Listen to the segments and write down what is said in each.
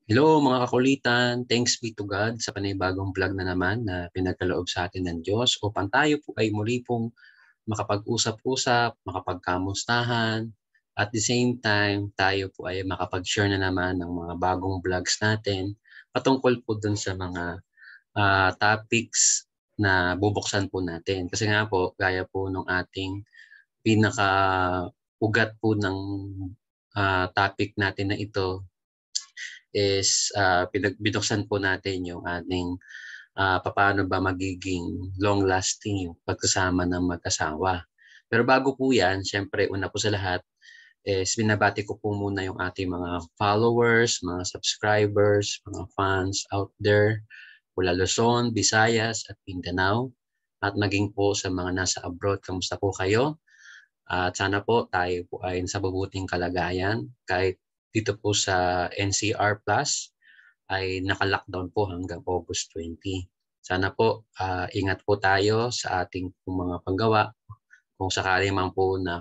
Hello mga kakulitan, thanks be to God sa panibagong vlog na naman na pinagkaloob sa atin ng Diyos upang tayo po ay muli pong makapag-usap-usap, makapagkamustahan, at the same time tayo po ay makapag-share na naman ng mga bagong vlogs natin patungkol po dun sa mga topics na bubuksan po natin. Kasi nga po, gaya po nung ating pinaka-ugat po ng topic natin na ito is binuksan po natin yung ating paano ba magiging long-lasting yung pagkasama ng mag-asawa. Pero bago po yan, syempre una po sa lahat is binabati ko po muna yung ating mga followers, mga subscribers, mga fans out there, mula Luzon, Visayas at Mindanao. At maging po sa mga nasa abroad, kamusta po kayo? At sana po tayo po ay sa mabuting kalagayan kahit dito po sa NCR Plus ay naka-lockdown po hanggang August 20. Sana po ingat po tayo sa ating mga panggawa. Kung sakali man po na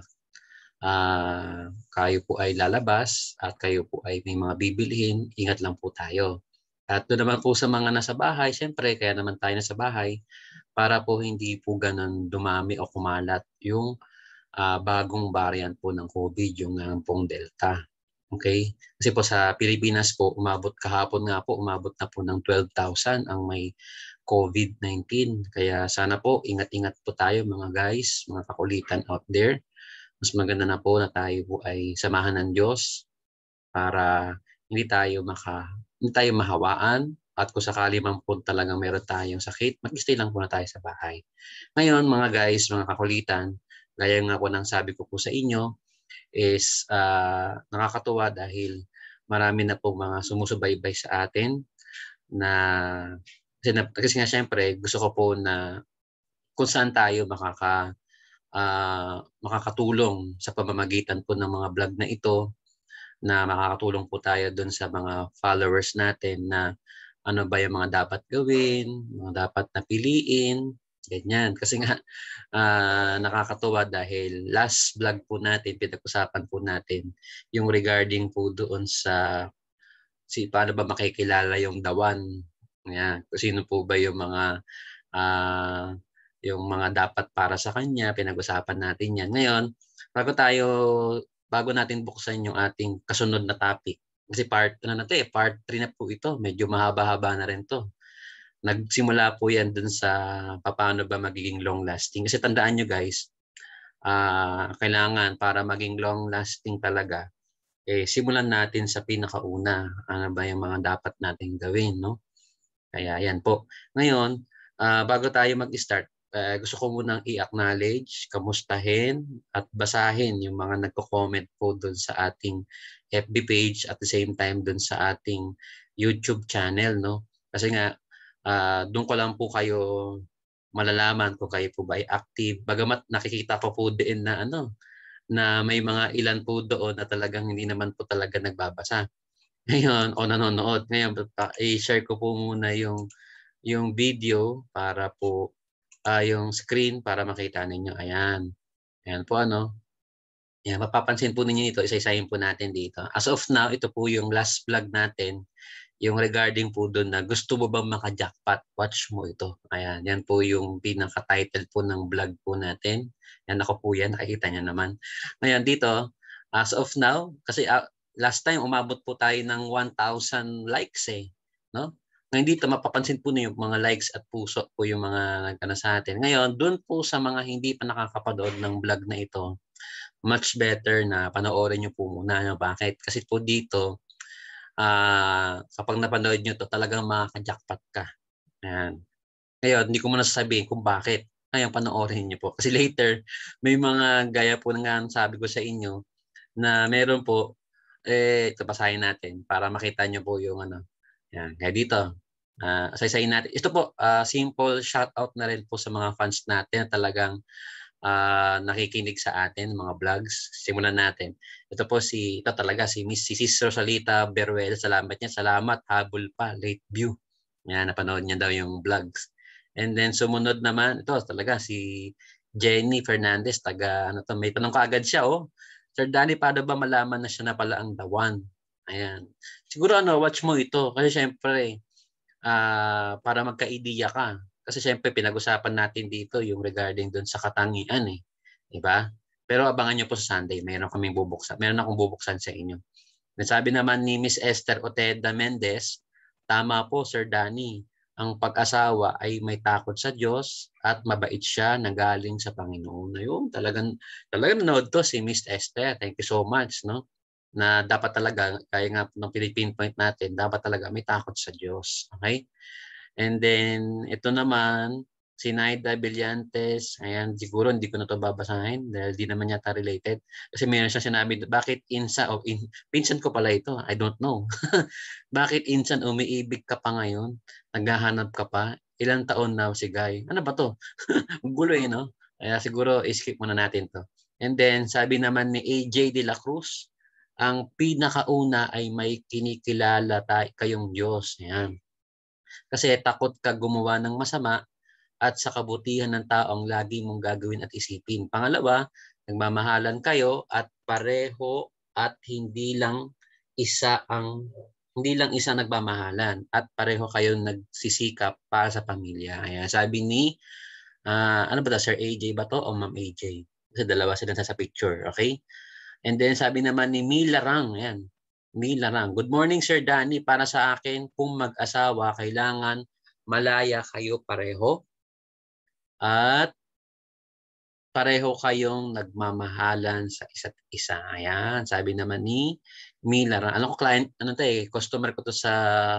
kayo po ay lalabas at kayo po ay may mga bibilhin, ingat lang po tayo. At doon naman po sa mga nasa bahay, syempre kaya naman tayo nasa bahay para po hindi po ganun dumami o kumalat yung bagong variant po ng COVID, yung pong Delta. Okay? Kasi po sa Pilipinas po, kahapon nga po, umabot na po ng 12,000 ang may COVID-19. Kaya sana po, ingat-ingat po tayo mga guys, mga kakulitan out there. Mas maganda na po na tayo po ay samahan ng Diyos para hindi tayo mahawaan at kung sakali man po talagang meron tayong sakit, mag-stay lang po na tayo sa bahay. Ngayon mga guys, mga kakulitan, gaya nga po ng sabi ko po sa inyo, is nakakatuwa dahil marami na po mga sumusubaybay sa atin na kasi nga syempre gusto ko po na kung saan tayo makakatulong sa pamamagitan po ng mga vlog na ito na makakatulong po tayo doon sa mga followers natin na ano ba yung mga dapat gawin, mga dapat napiliin, ganyan. Kasi nga nakakatuwa dahil last vlog po natin, pinag-usapan po natin yung regarding po doon sa paano ba makikilala yung the one. Yan. Kung sino po ba ah, yung mga dapat para sa kanya, pinag-usapan natin yan. Ngayon, bago natin buksan yung ating kasunod na topic, kasi part 3 na po ito. Medyo mahaba-haba na rin to. Nagsimula po yan dun sa paano ba magiging long lasting. Kasi tandaan nyo guys, kailangan para maging long lasting talaga, simulan natin sa pinakauna. Ano ba yung mga dapat natin gawin, no? Kaya yan po. Ngayon, bago tayo mag-start, gusto ko munang i-acknowledge, kamustahin at basahin yung mga nagko-comment po doon sa ating FB page at the same time doon sa ating YouTube channel, no? Kasi nga doon ko lang po kayo malalaman kung kayo po ba ay active. Bagamat nakikita ko po din na na may mga ilan po doon na talagang hindi naman po talaga nagbabasa. Ngayon, o nanonood. Ngayon, i-share ko po muna yung video para po yung screen para makita ninyo. Ayan. Ayan po Ayan, mapapansin po ninyo ito, isa-isahin po natin dito. As of now, ito po yung last vlog natin, yung regarding po doon na gusto mo bang maka-jackpot, watch mo ito. Ayan, yan po yung pinaka-title po ng vlog po natin. Yan ako po yan, nakikita nyo naman. Ngayon dito, as of now, kasi last time umabot po tayo ng 1,000 likes no? Ngayon dito, mapapansin po niyo yung mga likes at puso po yung mga nagkana sa atin. Ngayon, doon po sa mga hindi pa nakakapanood ng vlog na ito, much better na panoorin nyo po muna. No? Bakit? Kasi po dito, kapag napanood nyo to talagang makaka-jackpot ka. Ayan. Ngayon, hindi ko muna sasabihin kung bakit. Ngayon, panoorin nyo po. Kasi later, may mga gaya po nga sabi ko sa inyo na meron po, ito basahin natin para makita nyo po yung Yan. Kaya dito, saysayin natin. Ito po, simple shoutout na rin po sa mga fans natin na talagang nakikinig sa atin, mga vlogs. Simulan natin. Ito talaga, si Sis Rosalita Beruel. Salamat niya. Salamat, habol pa, late view. Yan, napanood niya daw yung vlogs. And then sumunod naman, ito talaga si Jenny Fernandez, may tanong kaagad siya, Sir Danny, paano ba malaman na siya na pala ang the one? Ayan. Siguro watch mo ito kasi syempre para magka-ideya ka. Kasi syempre pinag-usapan natin dito yung regarding doon sa katangian eh. 'Di ba? Pero abangan niyo po sa Sunday, meron kaming bubuksan. Meron akong bubuksan sa inyo. Nasabi naman ni Miss Esther Oteda Mendez, tama po Sir Danny. Ang pag-asawa ay may takot sa Diyos at mabait siya na galing sa Panginoon. Ayun, talagang nanood to si Miss Esther. Thank you so much, no? Na dapat talaga, kaya nga nung pinipinpoint natin, dapat talaga may takot sa Diyos. Okay? And then, ito naman, si Naida Villantes, ayan, siguro hindi ko na ito babasahin dahil di naman yata related. Kasi mayroon siya sinabi, bakit insa o pinsan ko pala ito, I don't know. Bakit insan umiibig ka pa ngayon? Naghahanap ka pa? Ilang taon na si Guy? Ano ba to? Gulo eh, no? Kaya siguro skip muna natin to. And then, sabi naman ni AJ De La Cruz, ang pinakauna ay may kinikilala kayong Diyos. Ayan. Kasi takot ka gumawa ng masama at sa kabutihan ng taong lagi mong gagawin at isipin. Pangalawa, nagmamahalan kayo at pareho at hindi lang isa nagmamahalan at pareho kayong nagsisikap para sa pamilya. Ayan, sabi ni ano ba Sir AJ ba to o Ma'am AJ? Kasi dalawa sila sa picture, okay? And then sabi naman ni Mila Rang, ayan. Mila Rang. Good morning Sir Danny. Para sa akin, kung mag-asawa, kailangan malaya kayo pareho at pareho kayong nagmamahalan sa isa't isa. Ayan, sabi naman ni Mila Rang. Alam ko client, customer ko to sa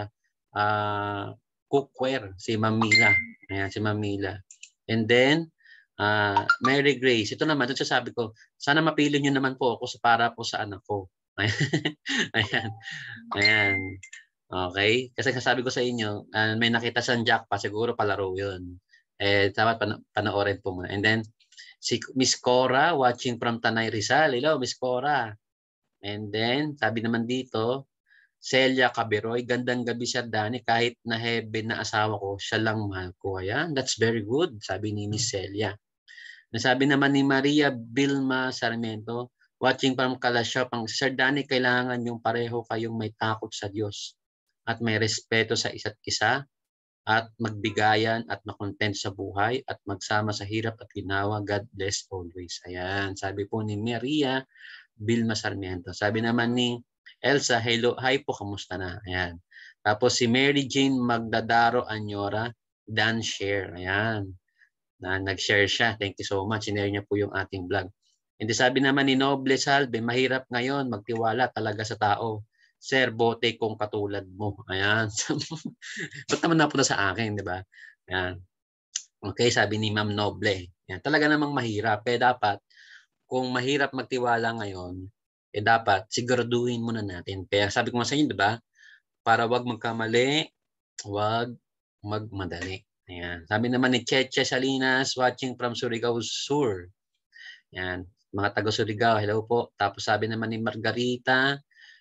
cookware, si Ma'am Mila. Ayan, si Ma'am Mila. And then, Mary Grace. Ito naman, ito sabi ko, sana mapili nyo naman po ako para po sa anak ko. Ayan. Ayan. Okay? Kasi sabi ko sa inyo, may nakita sa jackpot, siguro palaro yun. Dapat panoorin po muna. And then, si Miss Cora watching from Tanay Rizal. Hello, Miss Cora. And then, sabi naman dito, Celia Caberoy, gandang gabi Sir Danny, kahit na heaven na asawa ko, siya lang mahal ko. Ayan, that's very good, sabi ni Miss Celia. Nasabi naman ni Maria Vilma Sarmiento, watching from Kalasya, pang Sir Danny, kailangan yung pareho kayong may takot sa Diyos at may respeto sa isa't isa at magbigayan at makontent sa buhay at magsama sa hirap at ginawa. God bless always. Ayan, sabi po ni Maria Vilma Sarmiento. Sabi naman ni Elsa, hello, hi po, kamusta na? Ayan. Tapos si Mary Jane Magdadaro Anyora, Dan share. Ayan. Nag-share siya. Thank you so much. Sinare niya po yung ating vlog. And sabi naman ni Noble Salve, mahirap ngayon magtiwala talaga sa tao. Sir, bote kung katulad mo. Ayan. Ba't naman napunta sa akin, di ba? Ayan. Okay, sabi ni Ma'am Noble. Ayan. Talaga namang mahirap. Dapat, kung mahirap magtiwala ngayon, dapat siguraduhin muna natin. Kaya sabi ko nga sa inyo, di ba? Para wag magkamali, wag magmadali. Ayan. Sabi naman ni Cheche Salinas, watching from Surigao Sur. Ayan. Mga taga Surigao, hello po. Tapos sabi naman ni Margarita,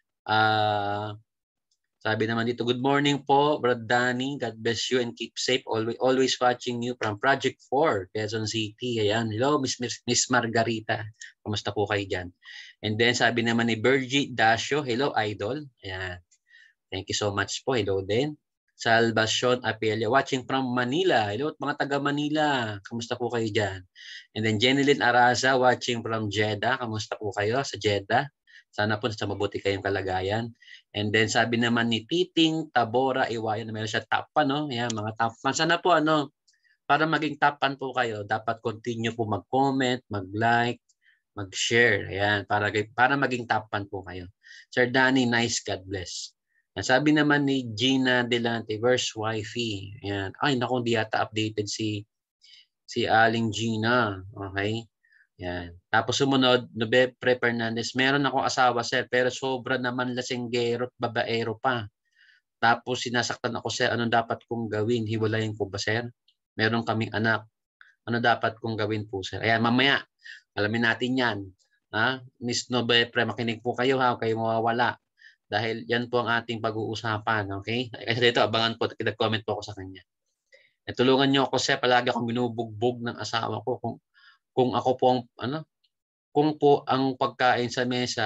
sabi naman dito, good morning po, Brad Danny. God bless you and keep safe. Always watching you from Project 4, Quezon City. Ayan. Hello, Miss Margarita. Kamusta po kayo dyan? And then sabi naman ni Bergie Dasio, hello, idol. Ayan. Thank you so much po. Hello din. Salvacion Apelia, watching from Manila. Hello, mga taga Manila. Kamusta po kayo dyan? And then Jenilyn Araza, watching from Jeddah. Kamusta po kayo sa Jeddah? Sana po sa mabuti kayong kalagayan. And then sabi naman ni Titing Tabora Iwayan, meron siya top pan, no? Yan, mga top pan. Sana po para maging top pan po kayo, dapat continue po mag-comment, mag-like, mag-share. Ayan, para maging top pan po kayo. Sir Danny, nice, God bless. Sabi naman ni Gina Delante, where's wifey? Ayan. Ay, naku, hindi yata updated si Aling Gina. Okay? Yan. Tapos sumunod, Nobepre Fernandez, meron akong asawa, sir, pero sobra naman lasenggero at babaero pa. Tapos sinasaktan ako, sir, anong dapat kong gawin? Hiwalayin ko ba, sir? Meron kaming anak. Ano dapat kong gawin po, sir? Ayan, mamaya, alamin natin yan. Ha? Miss Nobepre, makinig po kayo, ha? Huwag kayo mawawala. Dahil yan po ang ating pag-uusapan, okay? Kasi dito, abangan po, nag-comment po ako sa kanya. Tulungan niyo ako, sir, palagi akong binubugbog ng asawa ko kung ako po ang kung po ang pagkain sa mesa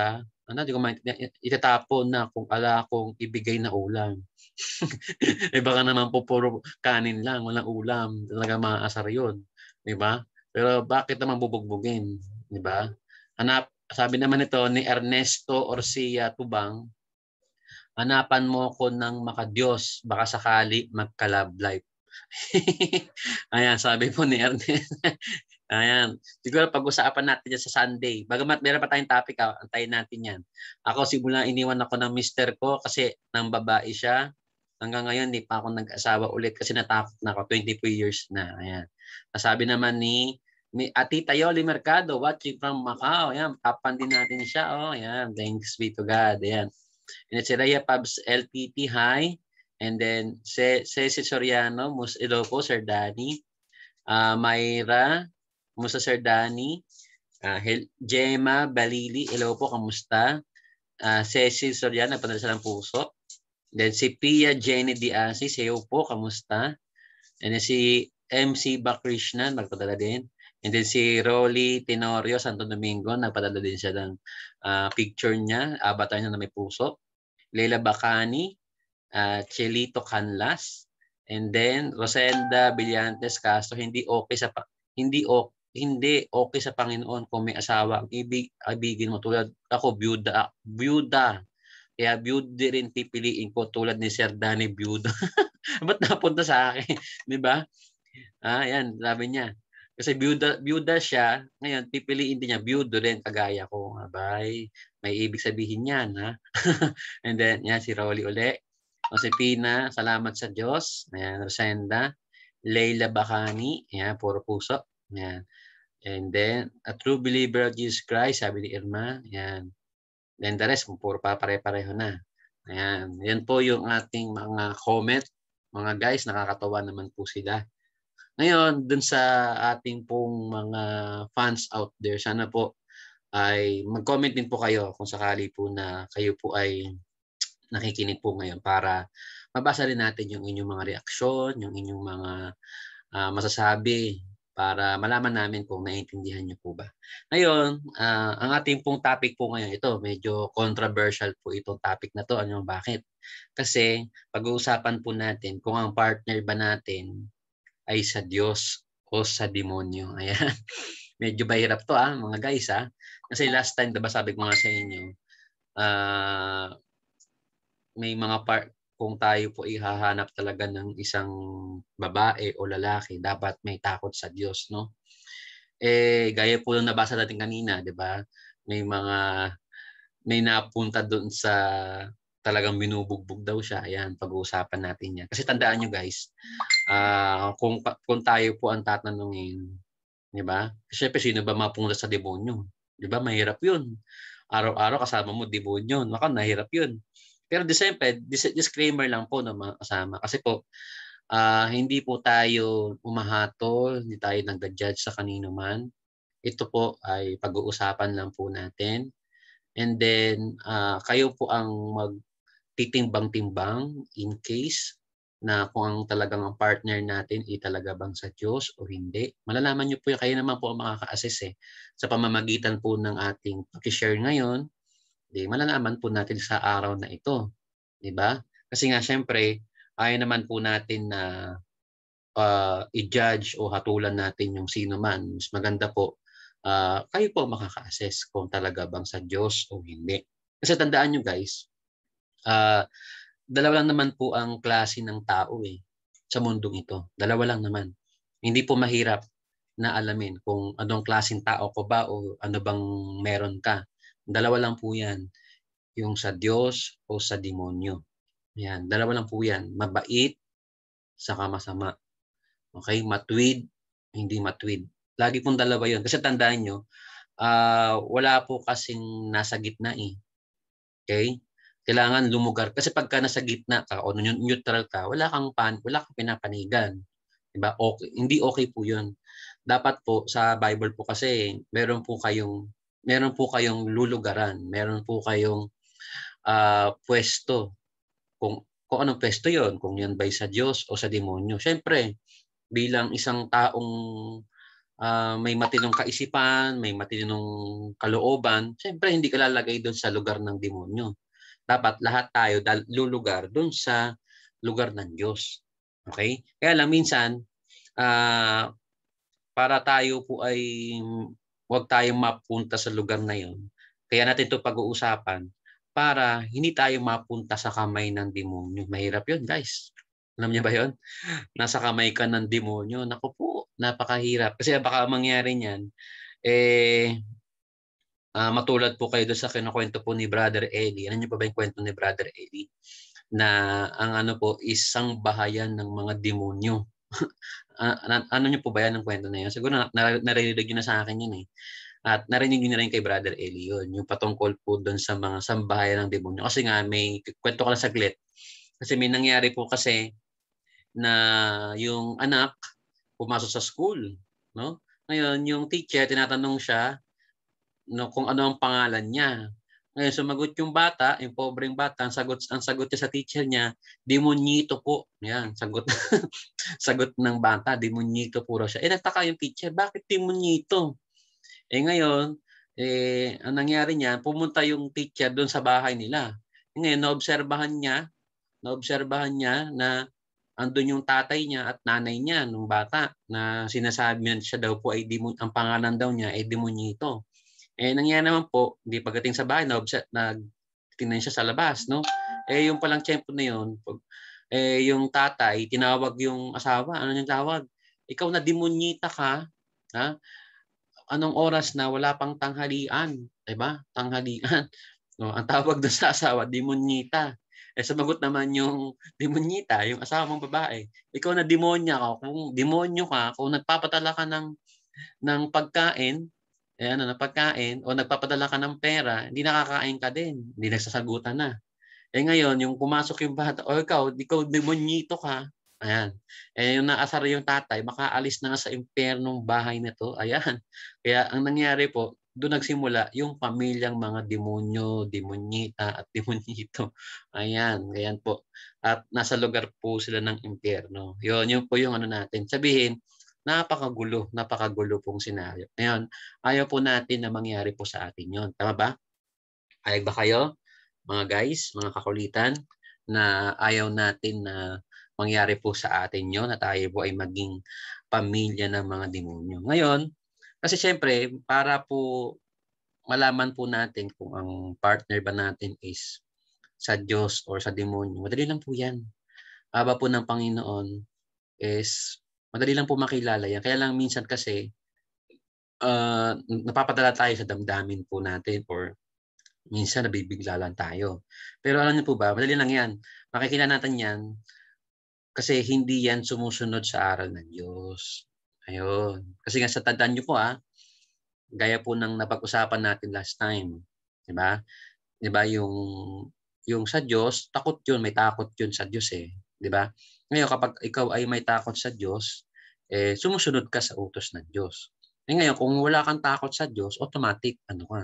ano, di ko maintindihan, itatapon na kung ala kong ibigay na ulam. Eh baka naman po puro kanin lang, walang ulam. Talaga maaasar yun. Di ba? Pero bakit naman bubugbugin? Di ba? Sabi naman ito ni Ernesto Orsia Tubang, hanapan mo ko ng makadiyos, baka sakali magka-love life. Ayan, sabi po ni Ernest. Ayan. Siguro pag-usapan natin yan sa Sunday. Bagamat meron pa tayong topic, antayin natin yan. Ako simula iniwan ako ng mister ko kasi nang babae siya. Hanggang ngayon, hindi pa ako nag-asawa ulit kasi natakot na ako. 24 years na. Ayan. Sabi naman ni Tita Yoli Mercado, watching from Macau. Ayan, tapan din natin siya. Oh, ayan. Thanks be to God. Ayan. And si Rhea Pabs LTT, hi. And then Ceci Soriano, hello po, Sir Danny. Mayra, kumusta Sir Danny? Gemma Balili, hello po, kamusta? Ceci Soriano, nagpadala siya ng puso. Then si Pia Jenny Diasis, hello po, kamusta? And then si MC Bakrishnan, nagpadala din. And then si Rolly Tenorio Santo Domingo, nagpadala din siya ng picture niya, avatar niya na may puso. Leila Bacani, Chelito Canlas, and then Rosenda Villantes Castro, hindi okay sa Panginoon kung may asawa ang ibigin mo tulad ako byuda. Kaya byuda rin pipiliin ko tulad ni Sir Danny byuda. Ba't napunta sa akin? 'Di ba? Yan, sabi niya. Kasi byuda siya, ngayon pipiliin din niya byudo rin kagaya ko. Abay, may ibig sabihin yan, ha? And then, yan, si Rolly uli. Josepina, salamat sa Diyos. Ayan, Rosenda. Leila Bacani, ayan, puro puso. Ayan. And then, a true believer of Jesus Christ, sabi ni Irma. Ayan. Then the rest, puro pa pare-pareho na. Ayan. Yan po yung ating mga comment. Mga guys, nakakatawa naman po sila. Ngayon, dun sa ating pong mga fans out there, sana po ay mag-comment din po kayo kung sakali po na kayo po ay nakikinig po ngayon para mabasa rin natin yung inyong mga reaksyon, yung inyong mga masasabi para malaman namin kung naiintindihan niyo po ba. Ngayon, ang ating pong topic po ngayon, ito medyo controversial po itong topic na to. Ano bakit? Kasi pag-uusapan po natin kung ang partner ba natin ay sa Diyos o sa demonyo. Ayan. Medyo mahirap to mga guys Kasi last time, diba sabi ko nga sa inyo, may mga kung tayo po ihahanap talaga ng isang babae o lalaki, dapat may takot sa Diyos, no? Gaya po nung nabasa natin kanina, di ba? May napunta doon sa talagang binubugbog daw siya. Ayan, pag-uusapan natin yan. Kasi tandaan nyo guys, kung tayo po ang tatanungin, di ba? Siyempre, sino ba mapunta sa demonyo? Di ba? Mahirap yun. Araw-araw kasama mo demonyo. Maka, nahirap yun. Pero siyempre, disclaimer lang po ng mga kasama. Kasi po, hindi po tayo umahatol, hindi tayo nag-judge sa kanino man. Ito po ay pag-uusapan lang po natin. And then, kayo po ang magtitimbang-timbang in case na kung ang talagang ang partner natin ay talaga bang sa Diyos o hindi. Malalaman niyo po, kayo naman po ang makaka-assess sa pamamagitan po ng ating pag-share ngayon. Malalaman po natin sa araw na ito. Diba? Kasi nga syempre, ayaw naman po natin na i-judge o hatulan natin yung sino man. Mas maganda po, kayo po makaka-assess kung talaga bang sa Diyos o hindi. Kasi tandaan nyo guys, dalawa lang naman po ang klase ng tao sa mundong ito. Dalawa lang naman. Hindi po mahirap na alamin kung anong klaseng tao ko ba o ano bang meron ka. Dalawa lang po yan. Yung sa Diyos o sa demonyo. Yan. Dalawa lang po yan. Mabait, saka masama. Okay? Matwid, hindi matwid. Lagi pong dalawa yun. Kasi tandaan nyo, wala po kasing nasa gitna Okay? Kailangan lumugar. Kasi pagka nasa gitna ka o neutral ka, wala kang pinapanigan. Diba? Okay. Hindi okay po yun. Dapat po sa Bible po kasi meron po kayong lulugaran. Meron po kayong pwesto. Kung anong pwesto yon, kung yan ba sa Diyos o sa demonyo. Siyempre, bilang isang taong may matinong kaisipan, may matinong kalooban, siyempre hindi ka lalagay doon sa lugar ng demonyo. Dapat lahat tayo lulugar doon sa lugar ng Diyos. Okay? Kaya lang minsan, para tayo po ay huwag tayong mapunta sa lugar na yon. Kaya natin ito pag-uusapan para hindi tayo mapunta sa kamay ng demonyo. Mahirap yun, guys. Alam niyo ba yun? Nasa kamay ka ng demonyo. Naku po, napakahirap. Kasi baka mangyari niyan, matulad po kayo doon sa kinukwento po ni Brother Eli. Ano niyo pa ba yung kwento ni Brother Eli? Na ang ano po, isang bahayan ng mga demonyo. Ano niyo po ba yan ang kwento na yun? Siguro narinig niyo na sa akin yun eh. At narinig niyo na rin kay Brother Eli yun. Yung patungkol po doon sa mga sambahayan ng demonyo. Kasi nga, may kwento ko lang saglit. Kasi may nangyari po kasi na yung anak pumasok sa school, no? Ngayon, yung teacher tinatanong siya no kung ano ang pangalan niya. Ngayon sumagot yung bata, yung pobreng bata, ang sagot niya sa teacher niya, Demonyito po. Yan, sagot sagot ng bata, Demonyito po raw siya. Nagtaka yung teacher, bakit Demonyito? Ngayon, ang nangyari niya, pumunta yung teacher doon sa bahay nila. Ngayon, naobserbahan niya na andun yung tatay niya at nanay niya nung bata na sinasabi niya siya daw po ay ang pangalan daw niya ay Demonyito. Nangyari naman po, hindi pagdating sa bahay, nagtingnan siya sa labas, no? Yung palang tiyempo na yun, yung tatay, tinawag yung asawa. Ano yung tawag? Ikaw na demonyita ka, ha? Anong oras na wala pang tanghalian, 'di ba? Tanghalian. No, ang tawag doon sa asawa, demonyita. Sumagot naman yung demonyita, yung asawa mong babae. Ikaw na demonya ka, kung demonyo ka, kung nagpapadala ka ng pagkain, ng pagkain o nagpapadala ka ng pera, hindi nakakain ka din, hindi nagsasagutan na. Ngayon, yung pumasok yung bata, o ikaw demonyito ka. Ayan. Yung naasar yung tatay, makaalis na nga sa impyernong bahay na to. Ayan. Kaya ang nangyari po, doon nagsimula yung pamilyang mga demonyo, demonyita at demonyito. Ayan. Ayan po. At nasa lugar po sila ng impyerno. Yun po yung ano natin. Sabihin, napakagulo pong senaryo. Ngayon, ayaw po natin na mangyari po sa atin yun. Tama ba? Ayag ba kayo? Mga guys, mga kakulitan, na ayaw natin na mangyari po sa atin yon, na tayo po ay maging pamilya ng mga demonyo. Ngayon, kasi syempre, para po malaman po natin kung ang partner ba natin is sa Diyos or sa demonyo, madali lang po yan. Aba po ng Panginoon is madali lang po makilala yan. Kaya lang minsan kasi napapadala tayo sa damdamin po natin or minsan nabibigla lang tayo. Pero alam niyo po ba, madali lang yan. Makikita natin yan kasi hindi yan sumusunod sa aral ng Diyos. Ayun. Kasi nga sa tandaan niyo po gaya po ng napag-usapan natin last time. Diba? Diba yung sa Diyos, takot yun. May takot yun sa Diyos eh. Diba? Ngayon kapag ikaw ay may takot sa Diyos, sumusunod ka sa utos ng Diyos. Ngayon kung wala kang takot sa Diyos, automatic,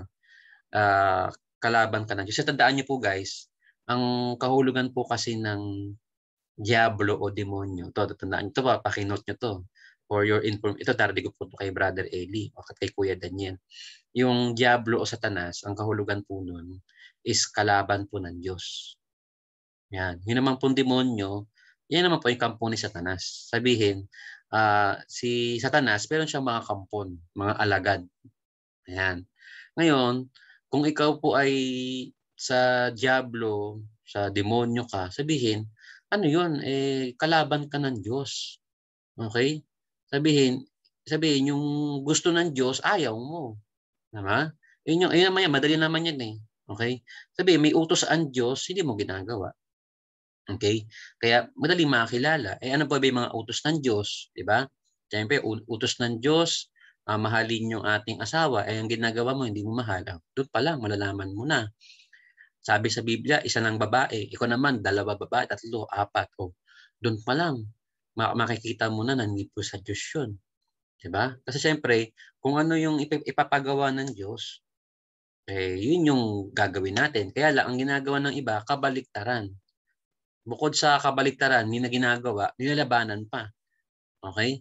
kalaban ka ng Diyos. Tandaan niyo po guys, ang kahulugan po kasi ng Diablo o demonyo, tandaan niyo pa, pakinote niyo to. For your ito narinig ko po kay Brother Eli o kay Kuya Daniel. Yung Diablo o Satanas, ang kahulugan po nun is kalaban po ng Diyos. Yan. Yun naman pong demonyo, yan naman po yung kampo ni Satanas. Sabihin, si Satanas, meron siyang mga kampon, mga alagad. Ayan. Ngayon, kung ikaw po ay sa Diablo, sa demonyo ka, sabihin, ano yun? Kalaban ka ng Diyos. Okay? Sabihin yung gusto ng Diyos, ayaw mo. Diba? Yun naman yan, madali naman yan eh. Okay? Sabihin, may utos ang Diyos, hindi mo ginagawa. Okay? Kaya madali makakilala. Ano pa ba yung mga utos ng Diyos? Diba? Siyempre, utos ng Diyos, mahalin yung ating asawa, ang ginagawa mo, hindi mo mahal. Doon pa lang, malalaman mo na. Sabi sa Biblia, isa lang babae. Ikaw naman, 2 babae, 3, 4. Doon pa lang, makikita mo na hindi po sa Diyos yun. Diba? Kasi siyempre, kung ano yung ipapagawa ng Diyos, yun yung gagawin natin. Kaya lang, ang ginagawa ng iba, kabaliktaran. Bukod sa kabaliktaran, hindi na ginagawa, nilalabanan pa. Okay?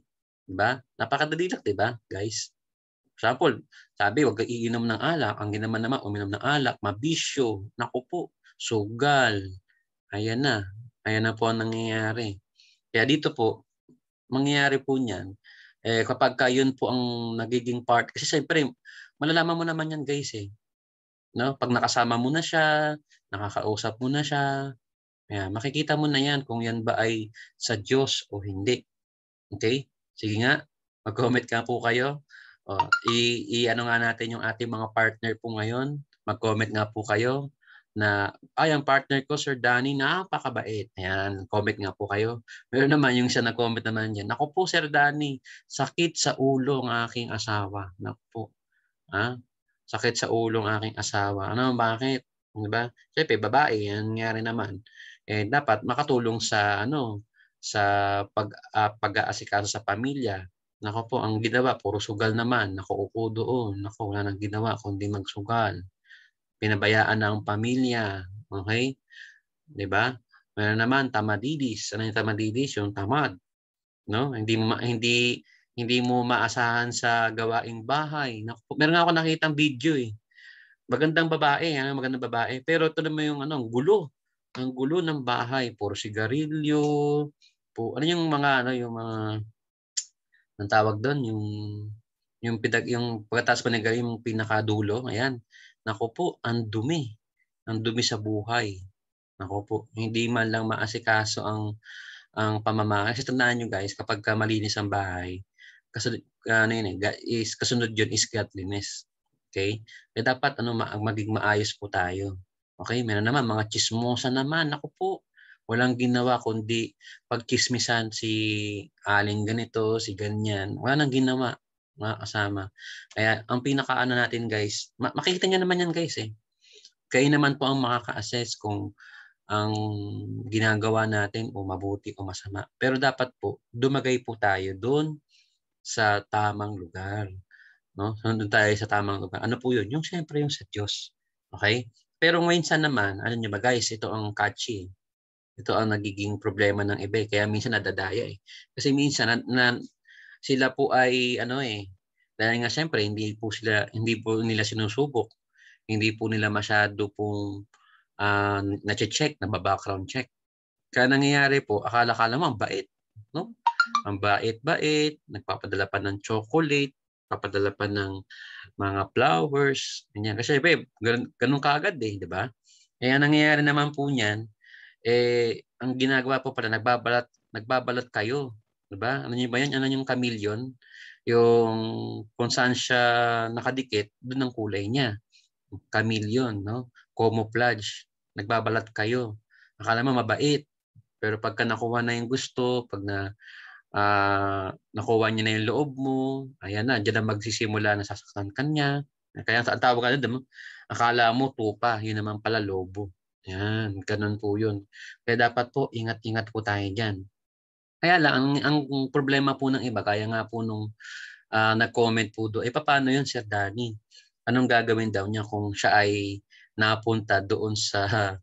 Diba? Napakadali lang, diba, guys? Example, sabi, huwag kang iinom ng alak. Ang ginaman naman, uminom ng alak, mabisyo. Naku po, sugal. Ayan na. Ayan na po ang nangyayari. Kaya dito po, mangyayari po niyan, kapag ka yun po ang nagiging part, kasi siyempre, malalaman mo naman yan guys eh. No? Pag nakasama mo na siya, nakakausap mo na siya, makikita mo na yan kung yan ba ay sa Diyos o hindi. Okay? Sige nga, mag-comment ka po kayo. I-ano nga natin yung ating mga partner po ngayon. Mag-comment nga po kayo na, ang partner ko, Sir Danny, napakabait. Ayan, comment nga po kayo. Meron naman yung siya nag-comment naman dyan. Ako po, Sir Danny, sakit sa ulo ang aking asawa. Naku po. Sakit sa ulo ang aking asawa. Ano, bakit? Diba? Siyempre, babae, yan nangyari naman. Dapat makatulong sa, sa pag-aasikaso sa pamilya. Nako po, ang ginawa, puro sugal naman. Nakaupo doon. Nako, wala nang ginawa kundi magsugal. Pinabayaan na ang pamilya. Okay? 'Di ba? Meron naman tamadidis. Ano yung tamadidis? Yung tamad, no? Hindi mo maasahan sa gawaing bahay. Naku, meron nga ako nakitang video eh. Magandang babae, magandang babae. Pero ito naman yung ang gulo. Ang gulo ng bahay, puro sigarilyo, ano yung mga yung mga ang tawag doon, yung pagkatapos pa ng yung pinakadulo, ayan. Naku po, ang dumi. Ang dumi sa buhay. Naku po, hindi man lang maasikaso ang pamamahay. Kasi tandaan nyo guys, kapag malinis ang bahay, kasunod, kasunod yun is godliness. Okay? Kaya dapat maging maayos po tayo. Okay? Meron naman mga chismosa naman. Naku po, walang ginawa kundi pagchismisan si aling ganito, si ganyan. Wala nang ginawa, mga kasama. Kaya ang pinakaano natin guys, makikita nyo naman yan guys eh. Kayo naman po ang makaka-assess kung ang ginagawa natin o mabuti o masama. Pero dapat po, dumagay po tayo doon sa tamang lugar. No? Doon tayo sa tamang lugar. Ano po yun? Yung siyempre yung sa Diyos. Okay? Pero minsan naman, ano nyo ba guys, ito ang catchy. Ito ang nagiging problema ng iba. Kaya minsan nadadaya eh. Kasi minsan sila po ay dahil nga siyempre hindi po nila sinusubok. Hindi po nila masyado pong na-check, background check. Kaya nangyayari po, akala mo ang bait, no? Ang bait-bait, nagpapadala pa ng chocolate, papadala pa ng mga flowers, ganyan. Kasi babe, ganun kaagad eh, di ba? Kaya nangyayari naman po niyan, ang ginagawa po pala, nagbabalat kayo. Di ba? Ano niyo ba yan? Ano yung chameleon? Yung kung saan siya nakadikit, doon ang kulay niya. Chameleon, no? Camouflage. Nagbabalat kayo. Akala mo mabait. Pero pagka nakuha na yung gusto, pag nakuha niya na yung loob mo, ayan na, diyan na magsisimula na sasaktan ka niya. Kaya ang tawag ka na, akala mo tupa, yun naman pala lobo. Yan, ganun po yun. Kaya dapat po, ingat-ingat po tayo dyan. Kaya lang, ang problema po ng iba, kaya nga po nung nag-comment po doon, paano yun, Sir Danny? Anong gagawin daw niya kung siya ay napunta doon sa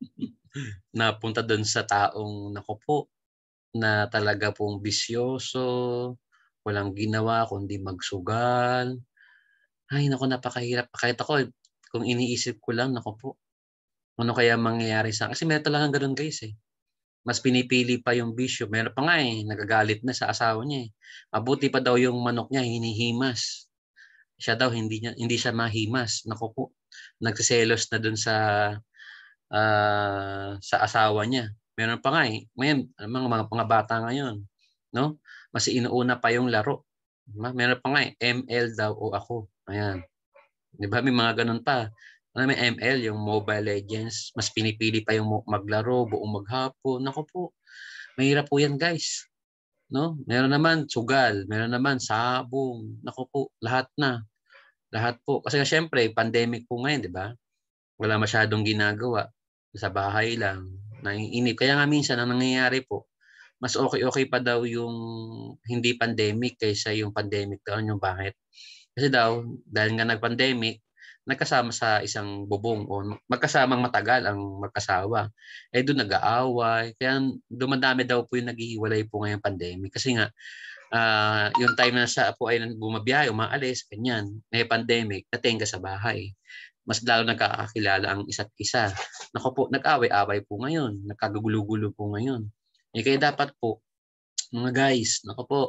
taong naku po, na talaga pong bisyoso, walang ginawa kundi magsugal. Ay naku, napakahirap. Kahit ako, kung iniisip ko lang, naku po, ano kaya mangyayari sa kasi meron talagang ganun guys eh. Mas pinipili pa yung bisyo. Meron pa nga eh, nagagalit na sa asawa niya eh. Mabuti pa daw yung manok niya, hinihimas. Siya daw, hindi siya mahimas. Naku po, nagsiselos na dun sa asawa niya. Meron pa nga eh. Ngayon, mga bata ngayon, no? Mas inuuna pa yung laro. Meron pa nga eh, ML daw o ako. Ayan. 'Di ba? May mga ganun pa. May ML, yung Mobile Legends. Mas pinipili pa yung maglaro buong maghapon. Naku po, mahirap po yan guys. No? Meron naman sugal, meron naman sabong. Naku po, lahat na. Lahat po. Kasi syempre, pandemic po ngayon, di ba? Wala masyadong ginagawa. Sa bahay lang. Naiinip. Kaya nga minsan, ang nangyayari po, mas okay pa daw yung hindi pandemic kaysa yung pandemic daw. Yung bakit? Kasi daw, dahil nga nag-pandemic, nagkasama sa isang bubong o magkasamang matagal ang magkasawa. Doon nag-aaway. Kaya dumadami daw po yung naghihiwalay po ngayong pandemic. Kasi nga, yung time na sa po ay bumabiyahe, umaalis, ganyan, may pandemic, natenga sa bahay. Mas lalo nagkakakilala ang isa't isa. Naku po, nag-away-away po ngayon, nagkagugulo-gulo po ngayon. Kaya dapat po, mga guys, naku po,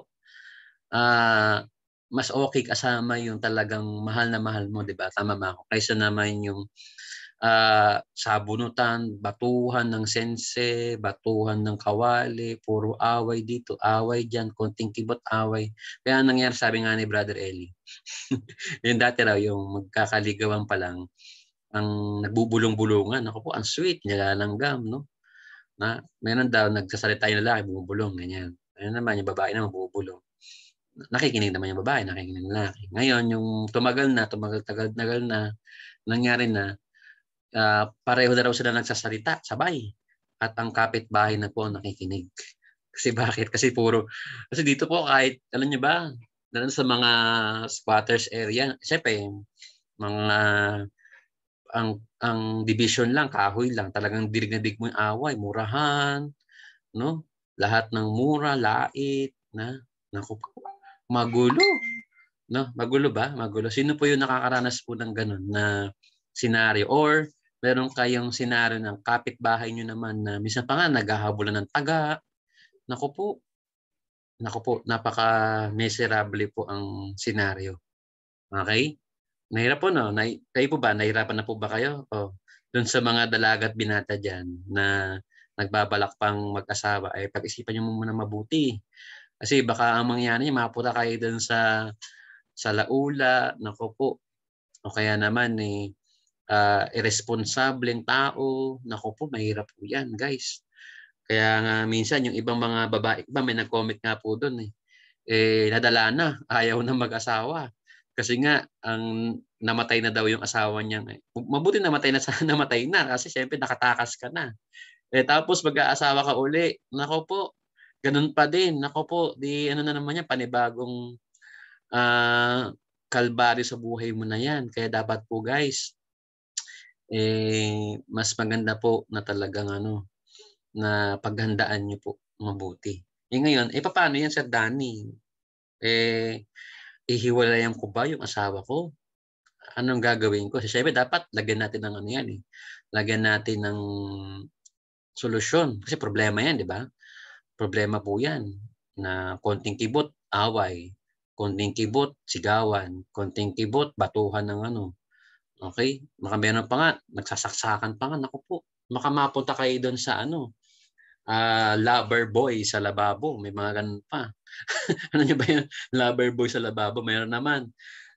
mas okay kasama yung talagang mahal na mahal mo, di ba? Tama ba ako? Kaysa naman yung sabunutan, batuhan ng sense, batuhan ng kawali, puro away dito, away dyan, konting kibot, away. Kaya nangyari, sabi nga ni Brother Eli, yung dati raw, yung magkakaligawan pa lang, ang nagbubulong-bulungan. Ako po, ang sweet, nilalanggam, no? Na, meron daw, nagsasalita yung lalaki, bumubulong, ganyan. Ayun naman, yung babae naman, bumubulong. Nakikinig naman yung babae, nakikinig yung lalaki. Ngayon, yung tumagal na, tagal na, nangyari na, pareho na raw sila nagsasalita, sabay. At ang kapitbahay na po nakikinig. Kasi bakit? Kasi dito po kahit, alam niyo ba, dahil sa mga squatters area, siyempre, mga, ang division lang, kahoy lang, talagang dirig na dirig mo yung away, murahan, no? Lahat ng mura, lait, naku, magulo. No, magulo ba? Magulo. Sino po yung nakakaranas po ng ganun na senaryo? Or meron kayong senaryo ng kapitbahay nyo naman na minsan pa nga naghahabulan ng taga. Naku po, napaka-miserable po ang senaryo. Okay? Nahirap po, no? Kayo po ba? Nahirapan na po ba kayo? O, dun sa mga dalaga at binata dyan na nagbabalak pang mag-asawa, ay pag-isipan nyo muna mabuti. Kasi baka ang mangyari, mapunta kayo dun sa laula, nako po. O kaya naman irresponsableng tao, nako po, mahirap po yan, guys. Kaya nga minsan yung ibang mga babae, may nag-comment nga po doon nadala na, ayaw na mag-asawa. Kasi nga, ang namatay na daw yung asawa niya. Mabuti namatay na namatay na kasi syempre nakatakas ka na. Tapos mag-aasawa ka uli, nako po, ganun pa din. Nako po, di ano na naman yan, panibagong kalbaryo sa buhay mo na yan. Kaya dapat po guys, mas maganda po na talagang na paghandaan nyo po mabuti. Ngayon, paano yan Sir Danny? Ihiwalayan ko ba yung asawa ko? Anong gagawin ko? Siyempre dapat lagyan natin ng yan Lagyan natin ng solusyon. Kasi problema yan, di ba? Problema po yan na konting kibot, away. Konting kibot, sigawan. Konting kibot, batuhan ng Okay? Baka meron pa nga, nagsasaksakan pa nga. Naku po, baka mapunta kayo doon sa lover boy sa lababo. May mga ganun pa. Ano nyo ba yung lover boy sa lababo? Mayroon naman.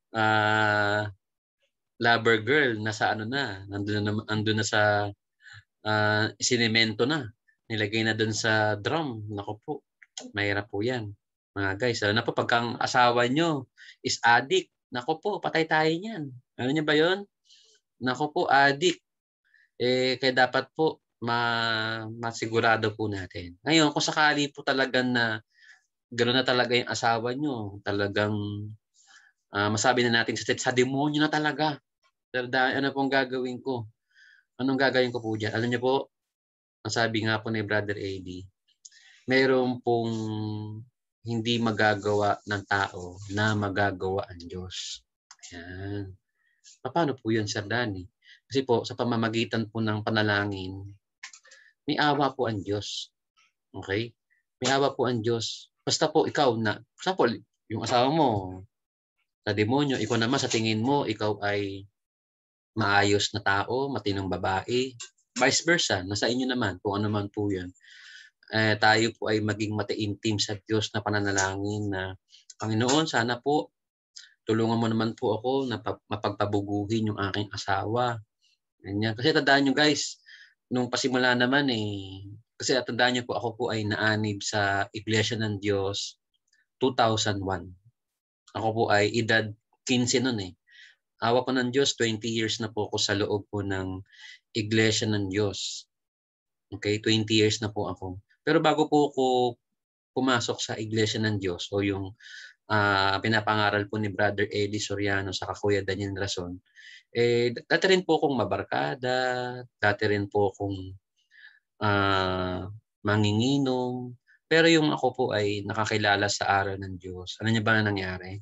Lover girl, nasa nandun na sa sinemento na. Nilagay na doon sa drum. Naku po, mahirap po yan. Mga guys, lalo na po pagka ang asawa nyo is addict. Naku po, patay tayo niyan. Ano nyo ba yun? Naku po, addict. Kaya dapat po masigurado po natin. Ngayon, kung sakali po talaga na gano'n na talaga yung asawa nyo, talagang masabi na natin sa demonyo na talaga. Ano pong gagawin ko? Anong gagawin ko po dyan? Alam niyo po, ang sabi nga po ni Brother Eddie, mayroon pong hindi magagawa ng tao na magagawa ang Diyos. Ayan. Paano po yun, Sir Danny? Kasi po, sa pamamagitan po ng panalangin, may awa po ang Diyos. Okay? May awa po ang Diyos. Basta po ikaw na, example, yung asawa mo, sa demonyo, ikaw naman sa tingin mo, ikaw ay maayos na tao, matinong babae, vice versa, nasa inyo naman, kung ano man po yan. Tayo po ay maging mataimtim sa Diyos na pananalangin na, Panginoon, sana po, tulungan mo naman po ako na mapagpabuguhin yung aking asawa. Ganyan. Kasi tandaan nyo guys, nung pasimula naman kasi tandaan nyo po, ako po ay naanib sa Iglesia ng Diyos 2001. Ako po ay edad 15 nun Awa po ng Diyos, 20 years na po ako sa loob po ng Iglesia ng Diyos. Okay, 20 years na po ako. Pero bago po ako pumasok sa Iglesia ng Diyos o yung pinapangaral po ni Brother Eddie Soriano sa Kuya Daniel Rason, dati rin po akong mabarkada, dati rin po akong manginginom, Pero yung ako po ay nakakilala sa aral ng Diyos. Ano niyo ba na nangyari?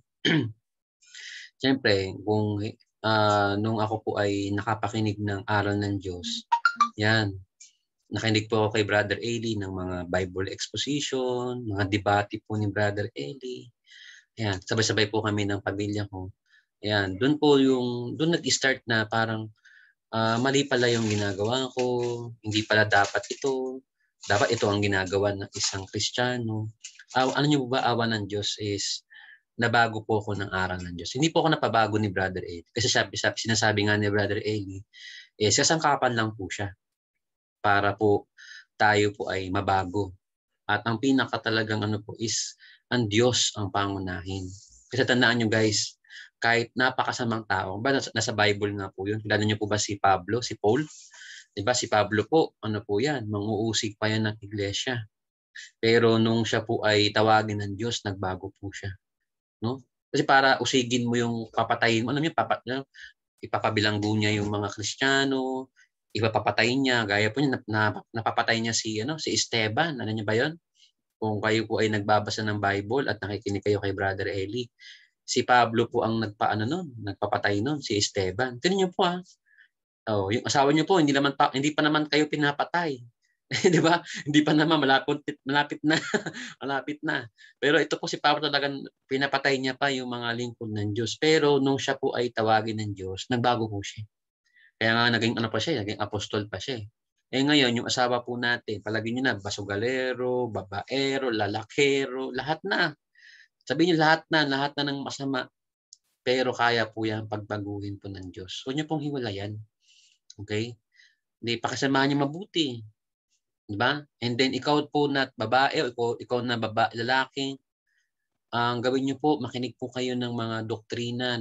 Siyempre, nung ako po ay nakapakinig ng aral ng Diyos, yan, nakinig po ako kay Brother Eli ng mga Bible exposition, mga debate po ni Brother Eli. Ayan, sabay-sabay po kami ng pamilya ko. Ayan, doon nag-start na parang mali pala yung ginagawa ko, hindi pala dapat ito. Dapat ito ang ginagawa ng isang Kristiyano. Ano niyo ba, awa ng Diyos is nabago po ako ng aral ng Diyos. Hindi po ako napabago ni Brother Eli. Kasi sinasabi nga ni Brother Eli, sasangkapan lang po siya para po tayo po ay mabago. At ang pinaka talagang ano po is ang Diyos ang pangunahin. Kasi tandaan nyo guys, kahit napakasamang tao, ba nasa Bible nga po yun. Kilala nyo po ba si Pablo, si Paul? Diba si Pablo po, ano po yan, manguusig pa yan ng iglesia. Pero nung siya po ay tawagin ng Diyos, nagbago po siya. No? Kasi para usigin mo yung papatayin mo, alam niyo, ipapabilanggo niya yung mga Kristiyano, ipapapatay niya, gaya po niya, napapatay niya si Esteban, ano niya ba yun? Kung kayo po ay nagbabasa ng Bible at nakikinig kayo kay Brother Eli, si Pablo po ang nagpapatay nun, si Esteban. Tingnan niyo po yung asawa niyo po hindi pa naman kayo pinapatay. 'Di ba? Hindi pa naman malapit na. Malapit na. Pero ito po si Pablo talagang pinapatay niya pa yung mga lingkod ng Diyos. Pero nung siya po ay tawagin ng Diyos, nagbago po siya. Kaya nga naging naging apostol pa siya. Ngayon, yung asawa po natin, palagi niyo na, basugalero, babaero, lalakero, lahat na. Sabihin niyo lahat na ng masama. Pero kaya po yan pagbaguhin po ng Diyos. Huwag niyo pong hiwalayan. Okay? Hindi, pakisamahan niyo mabuti. Diba? And then, ikaw po na babae, o ikaw na lalaki, ang gawin niyo po, makinig po kayo ng mga doktrina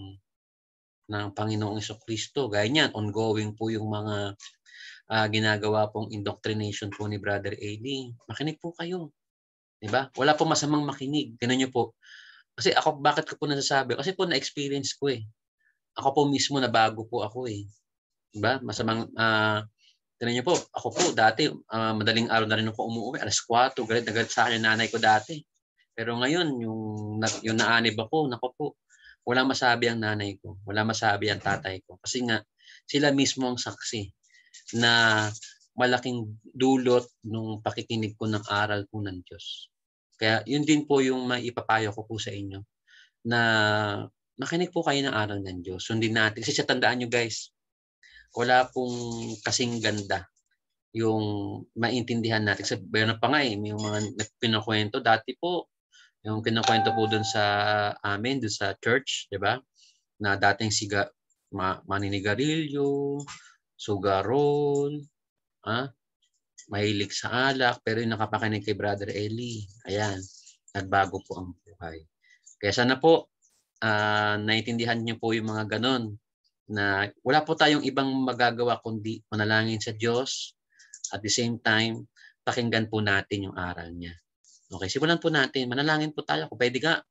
ng Panginoong Jesucristo. Gaya niyan, ongoing po yung mga ginagawa pong indoctrination po ni Brother Eli. Makinig po kayo. Diba? Wala po masamang makinig. Ganun niyo po. Kasi ako, bakit ko po nasasabi? Kasi po na-experience ko eh. Ako po mismo nabago po ako eh. Diba? Tignan niyo po, ako po dati, madaling araw na rin ako umuwi, alas 4, galit na galit sa akin yung nanay ko dati. Pero ngayon, yung naanib ako, naku po, walang masabi ang nanay ko, walang masabi ang tatay ko. Kasi nga, sila mismo ang saksi na malaking dulot nung pakikinig ko ng aral po ng Diyos. Kaya yun din po yung maipapayo ko po sa inyo, na makinig po kayo ng aral ng Diyos. Sundin natin. Kasi tandaan nyo guys, wala pong kasing ganda yung maintindihan natin. Kasi meron pa nga may mga pinakwento dati po, yung kinakwento po doon sa amin, doon sa church, di ba? Na dating maninigarilyo, sugarol, mahilig sa alak, pero yung nakapakinig kay Brother Eli, ayan, nagbago po ang buhay. Kaya sana po, naintindihan niyo po yung mga ganon, na wala po tayong ibang magagawa kundi manalangin sa Diyos. At the same time, pakinggan po natin yung aral niya. Okay, simulan po natin. Manalangin po tayo. Kung pwede ka,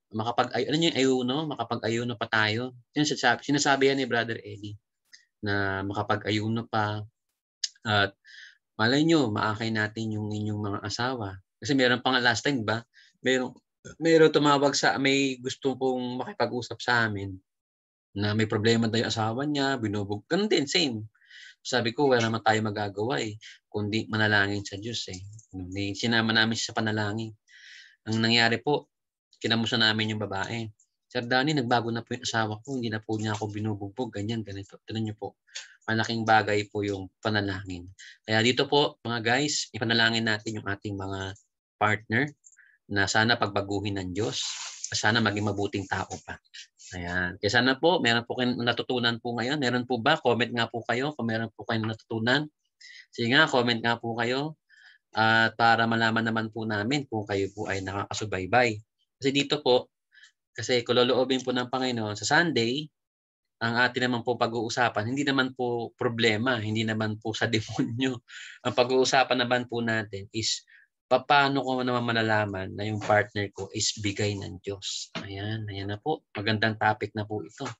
makapag-ayuno pa tayo. Sinasabi yan ni Brother Eddie na makapag-ayuno pa. At malay nyo, maakay natin yung inyong mga asawa. Kasi meron pa nga last time, ba? Meron tumawag may gusto pong makipag-usap sa amin na may problema tayo asawa niya, binubog. Ganun din, same. Sabi ko, wala naman tayo magagawa kundi manalangin sa Diyos Sinama namin siya sa panalangin. Ang nangyari po, kinamusta namin yung babae. Sir Danny, nagbago na po yung asawa ko, hindi na po niya ako binubugbog, ganyan, ganito. Tignan niyo po, malaking bagay po yung panalangin. Kaya dito po, mga guys, ipanalangin natin yung ating mga partner na sana pagbaguhin ng Diyos, sana maging mabuting tao pa. Ayan. Kaya sana po, meron po kayong natutunan po ngayon. Meron po ba? Comment nga po kayo kung meron po kayong natutunan. Sige nga, comment nga po kayo. At para malaman naman po namin kung kayo po ay nakakasubaybay. Kasi dito po, kasi kuloloobin po ng Panginoon, sa Sunday, ang atin naman po pag-uusapan, hindi naman po problema, hindi naman po sa demonyo. Ang pag-uusapan naman po natin is paano ko naman malalaman na yung partner ko is bigay ng Diyos. Ayan na po. Magandang topic na po ito.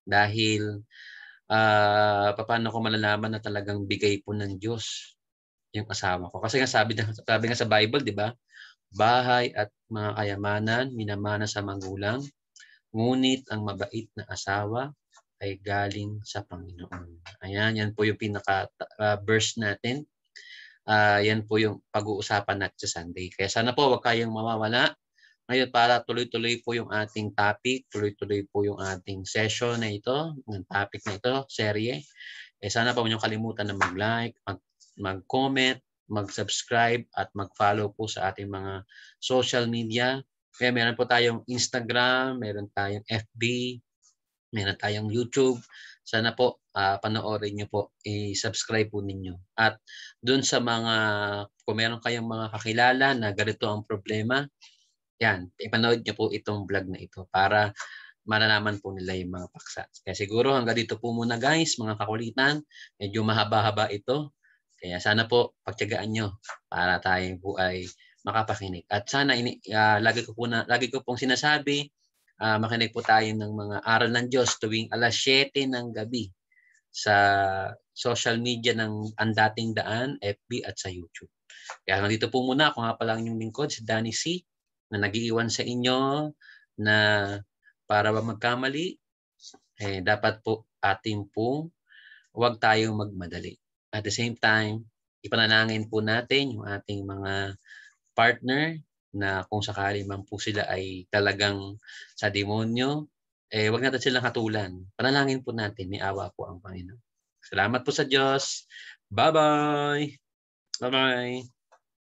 Dahil paano ko malalaman na talagang bigay po ng Diyos yung asawa ko. Kasi nga sabi nga sa Bible, di ba? Bahay at mga kayamanan, minamana sa magulang, ngunit ang mabait na asawa ay galing sa Panginoon. Ayan, yan po yung pinaka-verse natin. Yan po yung pag-uusapan natin sa Sunday. Kaya sana po wag kayong mawawala. Ngayon, para tuloy-tuloy po yung ating topic, tuloy-tuloy po yung ating session na ito, ng topic na ito, serye. Sana po huwag niyong kalimutan na mag-like, mag-comment, mag-subscribe, at mag-follow po sa ating mga social media. Kaya meron po tayong Instagram, meron tayong FB, meron tayong YouTube. Sana po panoorin niyo po, i-subscribe po ninyo. At doon sa mga, kung meron kayong mga kakilala na ganito ang problema, yan, ipanood niyo po itong vlog na ito para malalaman po nila yung mga paksa. Kaya siguro hanggang dito po muna guys, mga kakulitan. Medyo mahaba-haba ito. Kaya sana po pagtiyagaan nyo para tayo po ay makapakinig. At sana lagi ko pong sinasabi, makinig po tayo ng mga aral ng Diyos tuwing alas 7 ng gabi sa social media ng Ang Dating Daan, FB at sa YouTube. Kaya hanggang dito po muna. Ako nga pala yung lingkod, si Danny C, na nag-iiwan sa inyo na para ba magkamali, dapat po atin pong huwag tayong magmadali. At the same time, ipanalangin po natin yung ating mga partner na kung sakali man po sila ay talagang sa demonyo, huwag natin silang hatulan. Panalangin po natin, may awa po ang Panginoon. Salamat po sa Diyos. Bye-bye! Bye-bye!